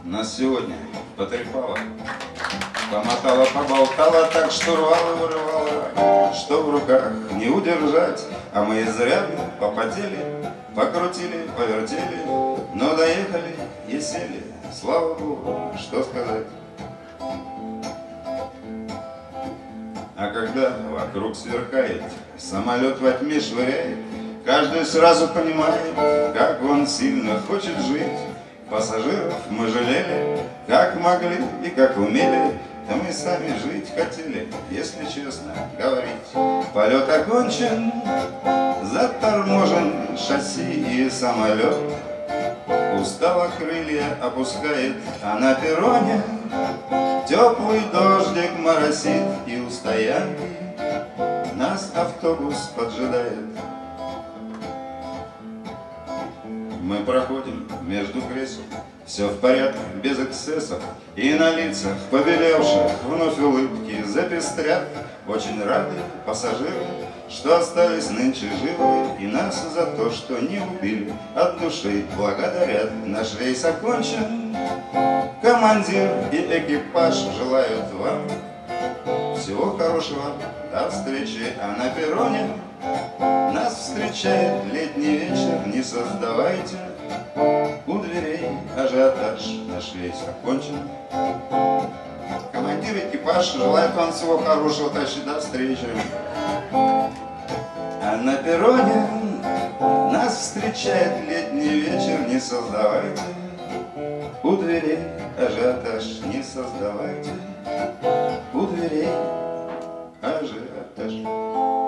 нас сегодня потрепало, помотала, поболтала, так что рвала, вырывала, что в руках не удержать. А мы изрядно попотели, покрутили, повертели, но доехали и сели, слава Богу, что сказать. А когда вокруг сверкает, самолет во тьме швыряет, каждый сразу понимает, как он сильно хочет жить. Пассажиров мы жалели, как могли и как умели, да мы сами жить хотели, если честно говорить. Полет окончен, заторможен шасси и самолет, устало крылья опускает, а на перроне теплый дождик моросит, и у стоянки нас автобус поджидает. Мы проходим между кресел, все в порядке, без эксцессов, и на лицах побелевших вновь улыбки запестрят. Очень рады пассажиры, что остались нынче живы, и нас за то, что не убили, от души благодарят. Наш рейс окончен, командир и экипаж желают вам всего хорошего, до встречи. А на перроне нас встречает летний вечер, не создавайте у дверей ажиотаж. Наш рейс окончен, командир и экипаж желает вам всего хорошего, товарищи, до встречи. А на перроне нас встречает летний вечер, не создавайте у дверей ажиотаж, не создавайте у дверей ажиотаж.